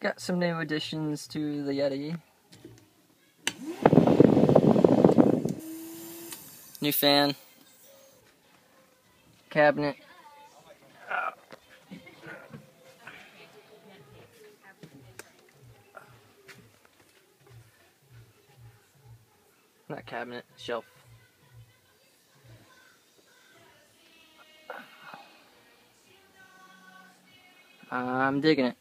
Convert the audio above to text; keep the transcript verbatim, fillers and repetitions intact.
Got some new additions to the Yeti. New fan. Cabinet. Not cabinet, shelf. I'm digging it.